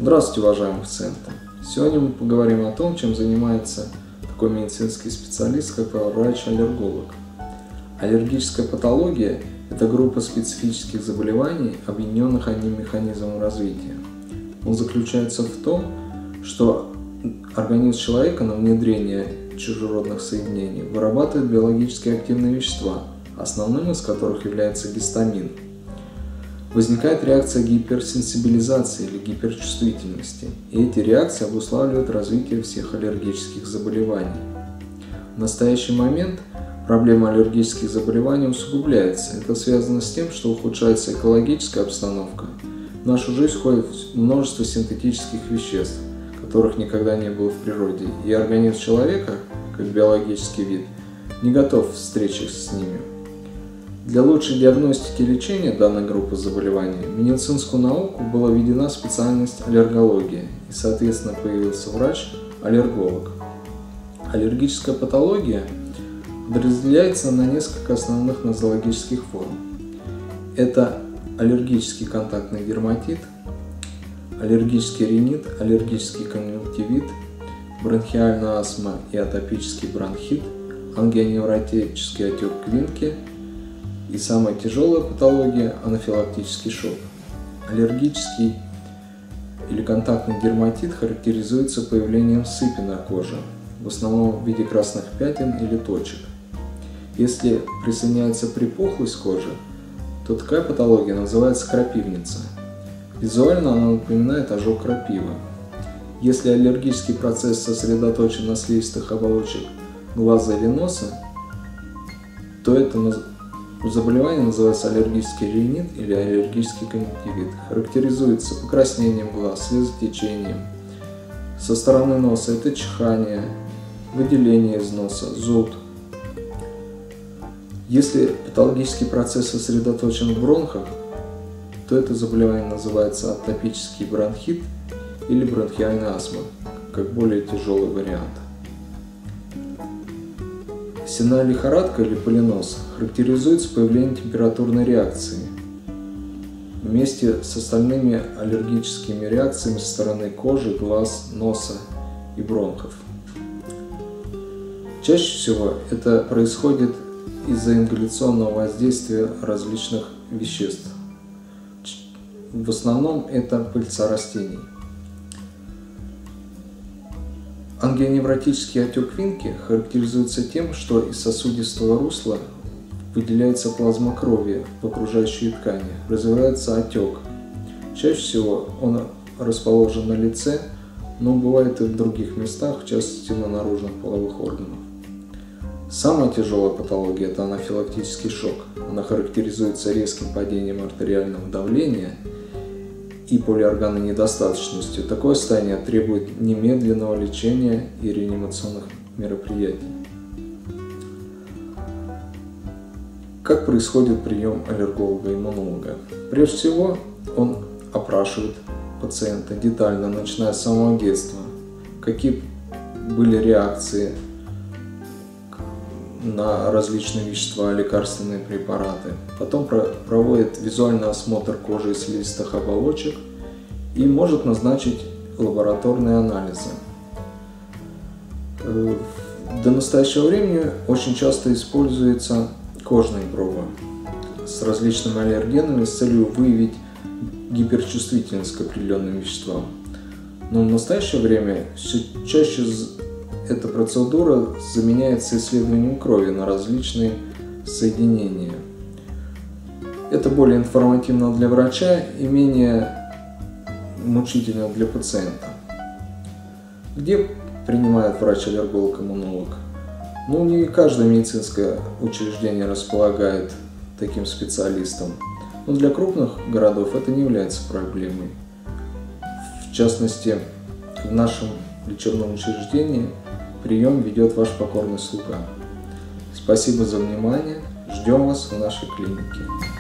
Здравствуйте, уважаемые пациенты! Сегодня мы поговорим о том, чем занимается такой медицинский специалист, как врач-аллерголог. Аллергическая патология – это группа специфических заболеваний, объединенных одним механизмом развития. Он заключается в том, что организм человека на внедрение чужеродных соединений вырабатывает биологически активные вещества, основным из которых является гистамин. Возникает реакция гиперсенсибилизации или гиперчувствительности, и эти реакции обуславливают развитие всех аллергических заболеваний. В настоящий момент проблема аллергических заболеваний усугубляется. Это связано с тем, что ухудшается экологическая обстановка. В нашу жизнь входит множество синтетических веществ, которых никогда не было в природе, и организм человека, как биологический вид, не готов к встрече с ними. Для лучшей диагностики и лечения данной группы заболеваний в медицинскую науку была введена специальность аллергология, и, соответственно, появился врач-аллерголог. Аллергическая патология подразделяется на несколько основных нозологических форм. Это аллергический контактный дерматит, аллергический ринит, аллергический конъюнктивит, бронхиальная астма и атопический бронхит, ангионевротический отек Квинке и самая тяжелая патология – анафилактический шок. Аллергический или контактный дерматит характеризуется появлением сыпи на коже, в основном в виде красных пятен или точек. Если присоединяется припухлость кожи, то такая патология называется крапивница. Визуально она напоминает ожог крапивы. Если аллергический процесс сосредоточен на слизистых оболочках глаза или носа, то это заболевание называется аллергический ринит или аллергический конъюнктивит. Характеризуется покраснением глаз, слезотечением. Со стороны носа это чихание, выделение из носа, зуд. Если патологический процесс сосредоточен в бронхах, то это заболевание называется атопический бронхит или бронхиальная астма, как более тяжелый вариант. Сенная лихорадка или полинос характеризуется появлением температурной реакции вместе с остальными аллергическими реакциями со стороны кожи, глаз, носа и бронхов. Чаще всего это происходит из-за ингаляционного воздействия различных веществ. В основном это пыльца растений. Ангионевротический отек Квинке характеризуется тем, что из сосудистого русла выделяется плазма крови в окружающие ткани, развивается отек. Чаще всего он расположен на лице, но бывает и в других местах, в частности на наружных половых органах. Самая тяжелая патология – это анафилактический шок. Она характеризуется резким падением артериального давления и полиорганной недостаточностью. Такое состояние требует немедленного лечения и реанимационных мероприятий. Как происходит прием аллерголога-иммунолога? Прежде всего, он опрашивает пациента детально, начиная с самого детства, какие были реакции на различные вещества, лекарственные препараты. Потом проводит визуальный осмотр кожи и слизистых оболочек и может назначить лабораторные анализы. До настоящего времени очень часто используются кожные пробы с различными аллергенами с целью выявить гиперчувствительность к определенным веществам. Но в настоящее время все чаще эта процедура заменяется исследованием крови на различные соединения. Это более информативно для врача и менее мучительно для пациента. Где принимает врач-аллерголог-иммунолог? Не каждое медицинское учреждение располагает таким специалистом. Но для крупных городов это не является проблемой. В частности, в нашем лечебном учреждении прием ведет ваш покорный слуга. Спасибо за внимание. Ждем вас в нашей клинике.